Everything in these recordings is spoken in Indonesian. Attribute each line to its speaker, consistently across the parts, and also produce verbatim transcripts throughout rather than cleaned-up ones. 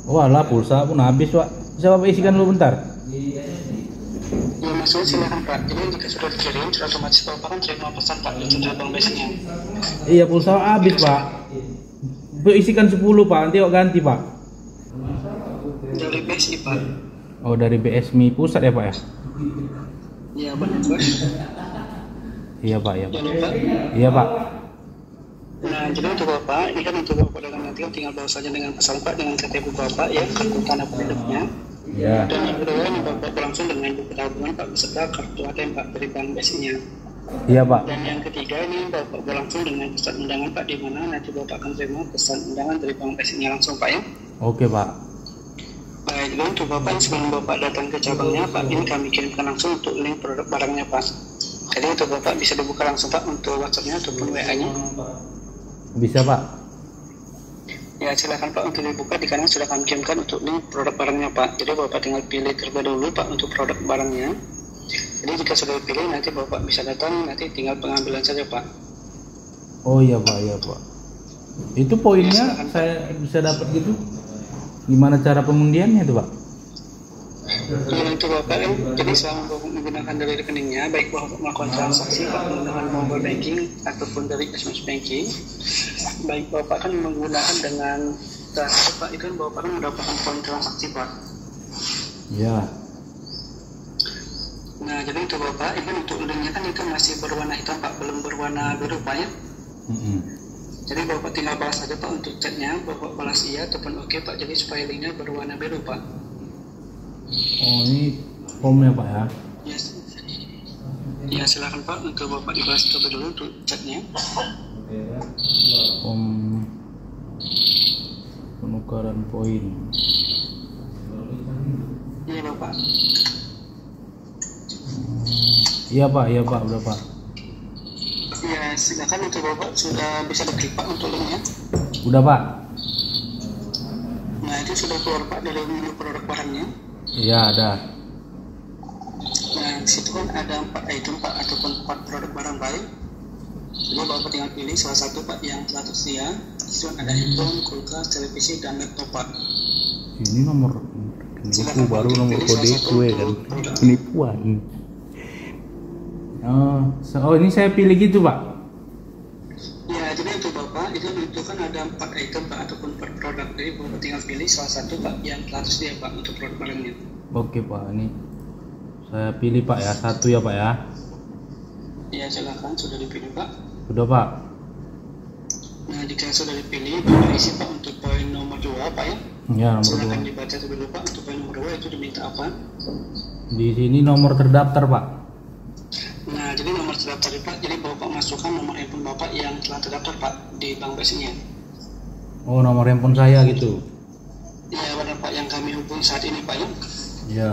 Speaker 1: Walah, pulsa pun habis, Pak. Bisa Bapak isikan dulu bentar?
Speaker 2: Ya, maksudnya silakan Pak. Jadi jika sudah dikirim, sudah otomatis Bapak kan terima pesan Pak untuk telepon base-nya.
Speaker 1: Iya, pulsa habis, Pak. Bu, isikan sepuluh, Pak. Nanti Pak ganti, Pak.
Speaker 2: Dari B S I Pak.
Speaker 1: Oh, dari B S M I pusat ya, Pak ya?
Speaker 2: Iya, benar Pak.
Speaker 1: Iya, Pak, iya, Pak.
Speaker 2: Jangan lupa.
Speaker 1: Iya, Pak.
Speaker 2: Nah, jadi untuk Bapak, ini kan untuk Bapak dalam nanti kan tinggal bawa saja dengan pesan Pak dengan K T P Bapak ya, kartu tanda penduduknya.
Speaker 1: Iya.
Speaker 2: Dan yang kedua ini Bapak langsung dengan buku tabungan Pak beserta kartu A T M Pak dari bank B S I-nya.
Speaker 1: Iya, Pak.
Speaker 2: Dan yang ketiga ini Bapak langsung dengan pesan undangan Pak, di mana nanti Bapak akan terima pesan undangan dari bank B S I-nya langsung Pak ya.
Speaker 1: Oke, Pak.
Speaker 2: Baik, dan untuk Bapak yang sebelum Bapak datang ke cabangnya Pak, ini kami kirimkan langsung untuk link produk barangnya Pak. Jadi untuk Bapak bisa dibuka langsung Pak untuk WhatsApp-nya ataupun W A-nya.
Speaker 1: Bisa, Pak.
Speaker 2: Ya, silakan Pak untuk dibuka, di kanan sudah kami kirimkan untuk link produk barangnya Pak. Jadi Bapak tinggal pilih terlebih dahulu Pak untuk produk barangnya. Jadi jika sudah dipilih nanti Bapak bisa datang, nanti tinggal pengambilan saja Pak.
Speaker 1: Oh iya, Pak, iya, Pak. Itu poinnya
Speaker 2: Ya, silakan,
Speaker 1: saya bisa dapat gitu. Gimana cara pengundiannya itu, Pak?
Speaker 2: Ya, untuk Bapak kan, jadi selama Bapak menggunakan dari rekeningnya, baik Bapak melakukan transaksi Pak menggunakan mobile banking ataupun dari S M S banking, baik Bapak kan menggunakan dengan transaksi Pak, itu kan Bapak kan mendapatkan poin transaksi Pak.
Speaker 1: Ya.
Speaker 2: Nah, jadi untuk Bapak, itu untuk linknya kan itu masih berwarna hitam Pak, belum berwarna biru Pak ya.
Speaker 1: Mm-mm.
Speaker 2: Jadi Bapak tinggal balas saja Pak untuk chatnya, Bapak balas iya ataupun oke Pak, jadi supaya linknya berwarna biru Pak.
Speaker 1: Oh, ini formnya, Pak ya?
Speaker 2: Yes. Ya, silakan Pak untuk Bapak dibalas terlebih dulu untuk chatnya.
Speaker 1: Form penukaran poin.
Speaker 2: Iya Bapak.
Speaker 1: Iya, Pak, iya, Pak, udah, Pak.
Speaker 2: Ya, silakan untuk Bapak sudah bisa diklik Pak untuk linknya.
Speaker 1: Udah, Pak.
Speaker 2: Nah, itu sudah keluar Pak dari menu produk barangnya.
Speaker 1: Iya, ada.
Speaker 2: Nah, di situ kan ada empat item Pak ataupun empat produk barang baik. Jadi Bapak tinggal pilih salah satu Pak yang telah tersedia. Di situ ada handphone, kulkas, televisi, dan laptop Pak.
Speaker 1: Ini nomor penipu baru, nomor kode gue kan penipuan. Oh, so, oh ini saya pilih gitu, Pak.
Speaker 2: Ya, jadi untuk Bapak itu itu kan ada empat item Pak ataupun empat produk. Jadi Bapak tinggal pilih salah satu Pak yang telah tersedia Pak untuk produk barangnya.
Speaker 1: Oke, Pak, ini saya pilih, Pak ya, satu ya, Pak ya.
Speaker 2: Ya, silakan sudah dipilih Pak.
Speaker 1: Udah, Pak.
Speaker 2: Nah, jika sudah dipilih, Bapak isi Pak untuk poin nomor dua Pak ya.
Speaker 1: Ya, nomor dua.
Speaker 2: Silakan dibaca terlebih dulu Pak untuk poin nomor dua itu diminta apa?
Speaker 1: Di sini nomor terdaftar, Pak.
Speaker 2: Nah, jadi nomor terdaftar Pak, jadi Bapak masukkan nomor handphone Bapak yang telah terdaftar Pak di bank B S I-nya.
Speaker 1: Oh, nomor handphone saya gitu.
Speaker 2: Ya, benar Pak, yang kami hubungi saat ini Pak ya.
Speaker 1: Ya.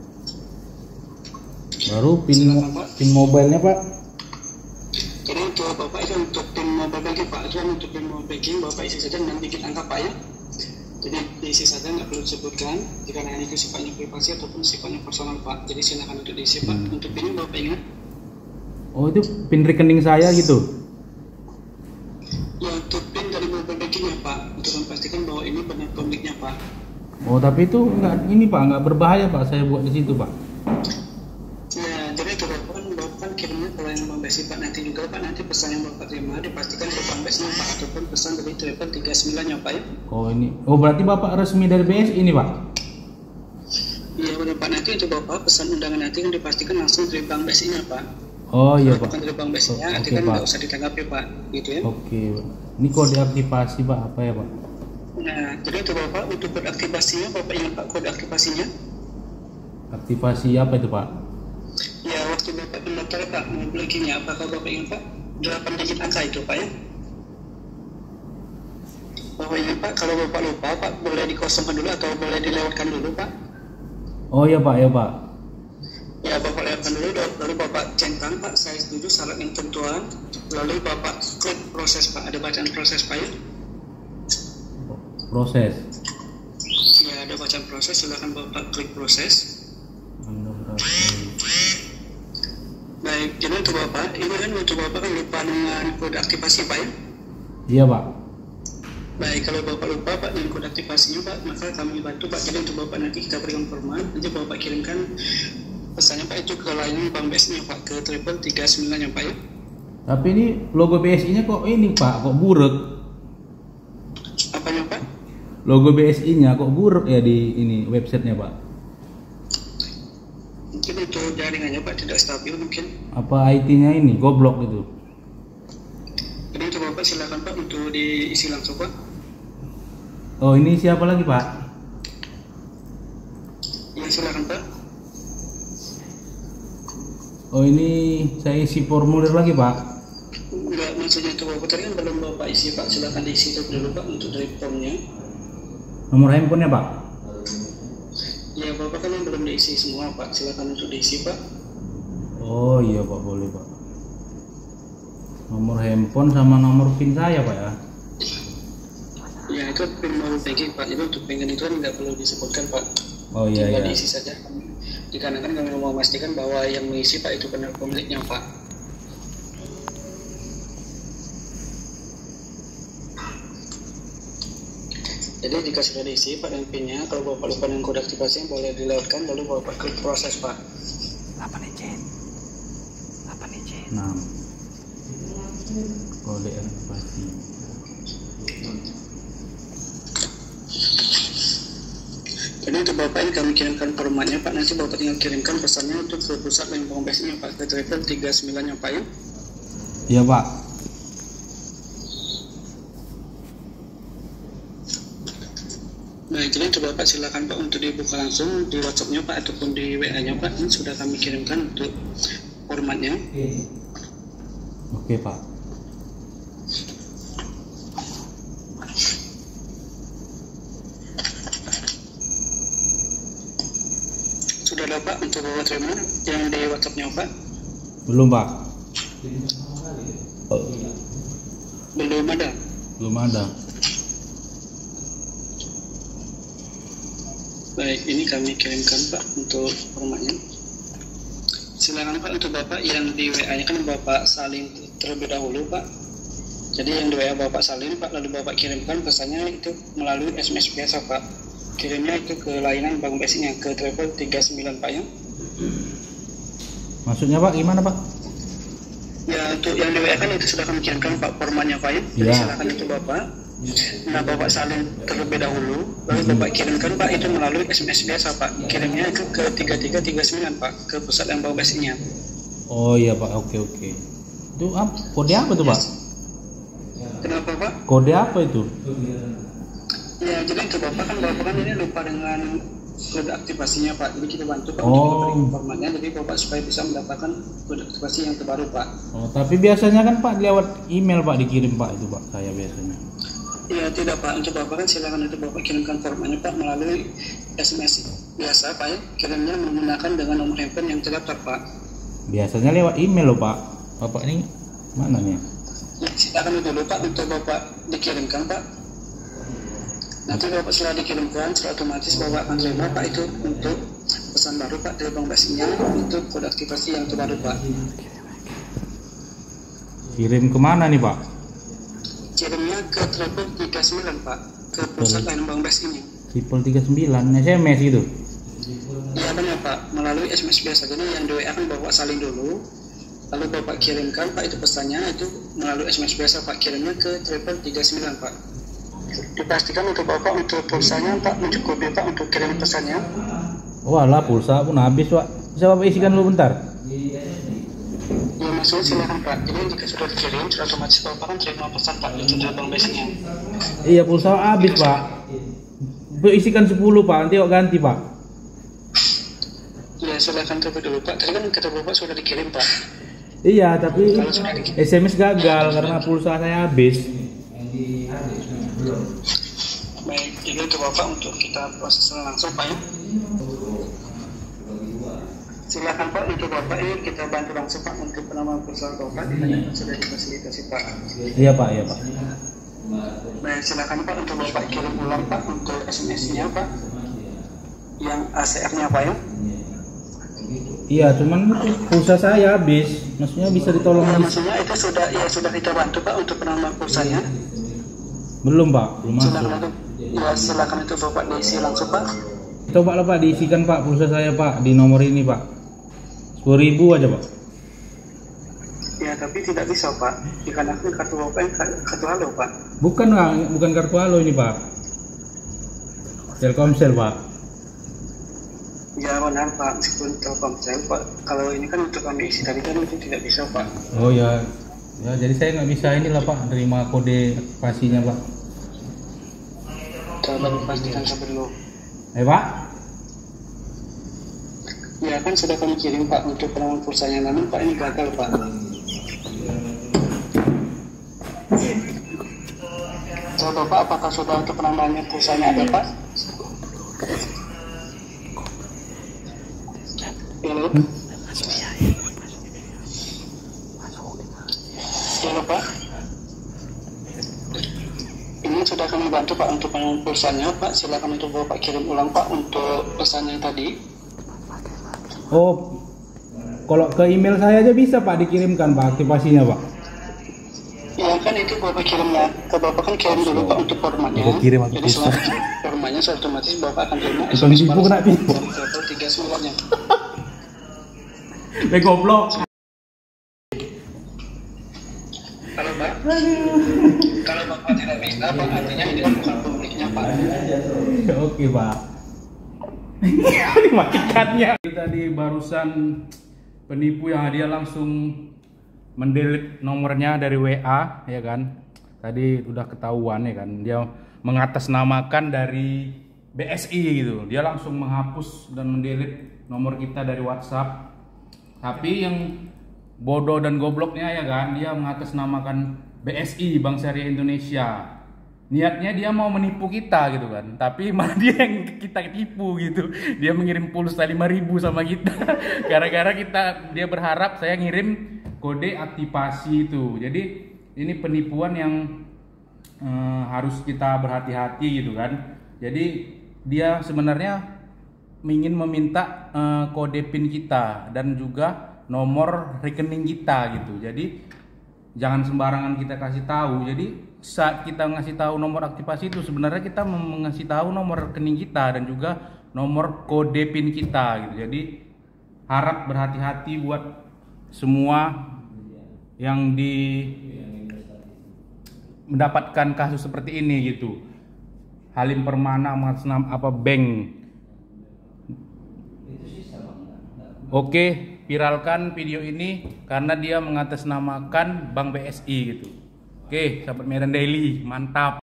Speaker 1: Baru pin
Speaker 2: Silakan, Pak.
Speaker 1: pin mobilenya, Pak.
Speaker 2: Jadi untuk Bapak itu untuk pin mobile banking Pak, itu kan untuk pin mobile banking Bapak isi saja dengan dikit angka Pak ya. Jadi diisi saja, nggak perlu disebutkan jika hanya itu sifatnya privasi ataupun sifatnya personal Pak. Jadi silakan untuk diisi Pak.
Speaker 1: Hmm.
Speaker 2: Untuk pinnya Bapak ingat.
Speaker 1: Oh, itu pin rekening saya gitu.
Speaker 2: Ya, untuk pin dari mobile bankingnya Pak, untuk memastikan bahwa ini benar pemiliknya Pak.
Speaker 1: Oh, tapi itu enggak ini, Pak, enggak berbahaya, Pak, saya buat di situ, Pak.
Speaker 2: Ya, jadi itu Bapak kan Bapak kan kirimnya kalau yang bank B S I Pak, nanti juga Pak, nanti pesan yang Bapak terima dipastikan ke bank B S I Pak ataupun pesan dari telepon tiga puluh sembilan ya Pak ya.
Speaker 1: Oh, ini. Oh, berarti Bapak resmi dari B S I ini, Pak.
Speaker 2: Iya benar Pak, nanti untuk Bapak pesan undangan nanti kan dipastikan langsung dari bank B S I-nya Pak.
Speaker 1: Oh iya,
Speaker 2: Kalau
Speaker 1: Pak.
Speaker 2: bukan dari bank B S I-nya, nanti
Speaker 1: Oke,
Speaker 2: kan
Speaker 1: Pak.
Speaker 2: nggak usah ditanggapi Pak, gitu ya.
Speaker 1: Oke, Pak. Ini kode aktivasi, Pak, apa ya, Pak?
Speaker 2: Nah, jadi untuk Bapak untuk kode aktivasinya, Bapak ingat Pak kode aktivasinya?
Speaker 1: Aktivasi apa itu, Pak?
Speaker 2: Ya, waktu Bapak pendaftar Pak, mau bankingnya, apakah Bapak ingat Pak? delapan digit angka itu Pak ya. Bapak ingat Pak, kalau Bapak lupa Pak, boleh dikosongkan dulu atau boleh dilewatkan dulu Pak?
Speaker 1: Oh iya, Pak, ya, Pak.
Speaker 2: Ya, Bapak lewatkan dulu, lalu Bapak centang Pak, saya setuju syarat dan ketentuan, lalu Bapak klik proses Pak, ada bacaan proses Pak ya?
Speaker 1: Proses.
Speaker 2: Ya, ada bacaan proses, silakan Bapak klik proses. Baik, jadi untuk Bapak, ini kan untuk Bapak kan lupa dengan kode aktivasi Pak ya?
Speaker 1: Iya, Pak.
Speaker 2: Baik, kalau Bapak lupa Pak dengan kode aktivasinya Pak, maka kami bantu Pak. Jadi untuk Bapak nanti kita berikan format, nanti Bapak kirimkan pesannya Pak itu ke layanan Bank B S I-nya Pak, ke triple tiga sembilan ya Pak ya.
Speaker 1: Tapi ini logo B S I-nya kok ini Pak, kok buruk?
Speaker 2: Apanya Pak?
Speaker 1: Logo B S I-nya kok buruk ya di ini websitenya Pak?
Speaker 2: Mungkin itu jaringannya Pak tidak stabil mungkin.
Speaker 1: Apa I T-nya ini goblok gitu?
Speaker 2: Jadi untuk Bapak silakan Pak untuk diisi langsung Pak.
Speaker 1: Oh ini siapa lagi Pak?
Speaker 2: Ya silakan Pak.
Speaker 1: Oh ini saya isi formulir lagi Pak.
Speaker 2: Enggak, maksudnya untuk Bapak tadi kan belum Bapak isi Pak, silakan diisi itu dulu Pak untuk dari formnya.
Speaker 1: Nomor handphonenya Pak?
Speaker 2: Ya Bapak kan belum diisi semua Pak, silakan untuk diisi Pak.
Speaker 1: Oh iya Pak, boleh Pak. Nomor handphone sama nomor PIN saya Pak ya?
Speaker 2: Ya itu PIN baru banking Pak, jadi untuk banking itu kan nggak perlu disebutkan Pak.
Speaker 1: Oh iya
Speaker 2: tinggal
Speaker 1: iya.
Speaker 2: diisi saja. Dikarenakan kami mau memastikan bahwa yang mengisi Pak itu benar pemiliknya Pak. Jadi jika sudah diisi Pak dan PIN-nya, kalau Bapak lupa dengan kode aktivasi boleh dilewatkan, lalu Bapak klik proses Pak.
Speaker 1: delapan izin. delapan izin. enam. Kode aktivasi.
Speaker 2: Jadi untuk Bapak ini kami kirimkan formatnya Pak, nanti Bapak tinggal kirimkan pesannya untuk ke pusat layanan Bank B S I-nya Pak, ke triple tiga sembilan ya Pak ya.
Speaker 1: Iya Pak.
Speaker 2: Baik, jadi untuk Bapak silakan Pak untuk dibuka langsung di WhatsApp-nya Pak ataupun di W A-nya Pak. Ini sudah kami kirimkan untuk formatnya.
Speaker 1: Oke Pak.
Speaker 2: Sudah ada Pak untuk Bapak terima yang di WhatsApp-nya Pak?
Speaker 1: Belum Pak. Oh.
Speaker 2: Belum ada.
Speaker 1: Belum ada.
Speaker 2: Baik, ini kami kirimkan Pak untuk formatnya. Silakan Pak untuk Bapak yang di W A-nya kan Bapak salin terlebih dahulu Pak. Jadi yang di W A Bapak salin Pak, lalu Bapak kirimkan pesannya itu melalui S M S biasa Pak. Kirimnya itu ke layanan Bank B S I-nya ke triple tiga sembilan Pak ya.
Speaker 1: Maksudnya Pak gimana Pak?
Speaker 2: Ya untuk yang di W A kan itu sudah kami kirimkan Pak formatnya Pak ya. Jadi
Speaker 1: Ya.
Speaker 2: silakan itu Bapak. Nah Bapak salin terlebih dahulu, lalu Bapak kirimkan Pak itu melalui S M S biasa Pak. Kirimnya itu ke tiga tiga tiga sembilan Pak, ke pusat yang Bank B S I-nya.
Speaker 1: Oh iya Pak, oke oke. Itu apa? Kode apa tuh Pak?
Speaker 2: Kenapa Pak?
Speaker 1: Kode apa itu?
Speaker 2: Ya jadi itu Bapak kan Bapak kan ini lupa dengan kode aktivasinya Pak. Jadi kita bantu Pak
Speaker 1: Oh.
Speaker 2: untuk berikan formatnya. Jadi Bapak supaya bisa mendapatkan kode aktivasi yang terbaru Pak.
Speaker 1: Oh tapi biasanya kan Pak lewat email Pak dikirim Pak itu Pak saya biasanya.
Speaker 2: Ya tidak Pak, untuk Bapak kan silakan itu Bapak kirimkan formatnya Pak melalui S M S biasa Pak ya. Kirimnya menggunakan dengan nomor handphone yang terdaftar Pak.
Speaker 1: Biasanya lewat email loh Pak. Bapak ini mana nih?
Speaker 2: Ya, silakan dulu Pak untuk Bapak dikirimkan Pak. Nanti Bapak setelah dikirimkan, setelah otomatis Bapak akan terima Pak itu untuk pesan baru Pak dari Bank B S I-nya untuk kode aktivasi yang terbaru Pak.
Speaker 1: Kirim kemana nih Pak?
Speaker 2: Kirimnya ke triple tiga sembilan Pak, ke pusat layanan Bank B S I-nya.
Speaker 1: Triple tiga sembilan S M S gitu.
Speaker 2: Iya benar Pak, melalui S M S biasa. Jadi yang di W A kan Bapak salin dulu, lalu Bapak kirimkan Pak itu pesannya itu melalui S M S biasa Pak, kirimnya ke triple tiga sembilan Pak. Dipastikan untuk Bapak untuk pulsanya Pak mencukupi Pak untuk kirim pesannya.
Speaker 1: Walah pulsa pun habis Pak. Bisa Bapak isikan dulu bentar.
Speaker 2: Ya maksudnya silakan Pak. Jadi jika sudah dikirim, sudah otomatis Bapak kan terima pesan Pak di central Bank B S I-nya.
Speaker 1: Iya pulsa habis Pak. Bu isikan sepuluh Pak, nanti kok ganti Pak.
Speaker 2: Ya silakan coba dulu Pak. Tadi kan kata Bapak sudah dikirim Pak.
Speaker 1: Iya tapi
Speaker 2: Kalau sudah dikirim.
Speaker 1: S M S gagal karena pulsa saya habis.
Speaker 2: Baik, jadi untuk Bapak untuk kita proses langsung Pak ya. Silakan Pak untuk Bapak ini kita bantu langsung Pak untuk penambahan pulsa Bapak. Kita sudah difasilitasi Pak.
Speaker 1: Iya Pak, iya Pak.
Speaker 2: Baik, silakan Pak untuk Bapak kirim ulang Pak untuk S M S-nya Pak. Yang A C R-nya Pak ya.
Speaker 1: Iya, cuman pulsa saya habis. Maksudnya bisa ditolong
Speaker 2: Ya,
Speaker 1: di...
Speaker 2: maksudnya itu sudah ya sudah kita bantu Pak untuk penambahan pulsanya.
Speaker 1: Belum Pak, belum masuk.
Speaker 2: Silakan itu, ya silakan itu Bapak diisi langsung Pak.
Speaker 1: Coba lah Pak diisikan Pak pulsa saya Pak di nomor ini Pak. sepuluh ribu aja Pak.
Speaker 2: Ya tapi tidak bisa Pak, dikarenakan kartu Bapak yang kartu halo Pak.
Speaker 1: Bukan Pak, bukan kartu halo ini Pak. Telkomsel Pak.
Speaker 2: Ya benar Pak, meskipun Telkomsel Pak, kalau ini kan untuk kami isi tadi kan itu tidak bisa Pak.
Speaker 1: Oh ya, ya jadi saya nggak bisa inilah Pak, terima kode aktivasinya Pak.
Speaker 2: Coba dipastikan sampai dulu.
Speaker 1: Eh Pak?
Speaker 2: Ya kan sudah kami kirim Pak untuk penamaan pulsanya, namun Pak ini gagal Pak. Coba Pak, apakah sudah untuk penambahannya pulsanya ada Pak? Halo? Halo Pak? Ini sudah kami bantu Pak untuk penambahan pulsanya Pak, silakan itu Bapak kirim ulang Pak untuk pesannya tadi.
Speaker 1: Oh, kalau ke email saya aja bisa Pak dikirimkan Pak aktivasinya Pak.
Speaker 2: Ya kan itu Bapak kirimnya ke Bapak kan kirim dulu Pak untuk formatnya.
Speaker 1: Udah kirim aku
Speaker 2: jadi
Speaker 1: pulsa.
Speaker 2: formatnya secara otomatis Bapak akan terima
Speaker 1: Bukan tipu kena tipu.
Speaker 2: dari level tiga sembilan-nya.
Speaker 1: Eh goblok.
Speaker 2: Kalau Pak, kalau Bapak tidak bisa Pak, artinya ini bukan pemiliknya Pak.
Speaker 1: Oke Pak. Dimatikannya. Tadi barusan penipu yang dia langsung mendelete nomornya dari W A ya kan. Tadi udah ketahuan ya kan. Dia mengatasnamakan dari B S I gitu. Dia langsung menghapus dan mendelete nomor kita dari WhatsApp. Tapi yang bodoh dan gobloknya ya kan, dia mengatasnamakan B S I Bank Syariah Indonesia. Niatnya dia mau menipu kita gitu kan, tapi malah dia yang kita tipu gitu. Dia mengirim pulsa lima ribu sama kita gara-gara kita, dia berharap saya ngirim kode aktivasi itu. Jadi ini penipuan yang eh, harus kita berhati-hati gitu kan. Jadi dia sebenarnya ingin meminta eh, kode PIN kita dan juga nomor rekening kita gitu. Jadi jangan sembarangan kita kasih tahu. Jadi saat kita ngasih tahu nomor aktivasi itu sebenarnya kita mengasih tahu nomor rekening kita dan juga nomor kode PIN kita gitu. Jadi harap berhati-hati buat semua yang di mendapatkan kasus seperti ini gitu. Halim Permana mengatasnamakan apa bank. Oke, viralkan video ini karena dia mengatasnamakan Bank B S I gitu. Oke, sahabat Medan Daily, mantap.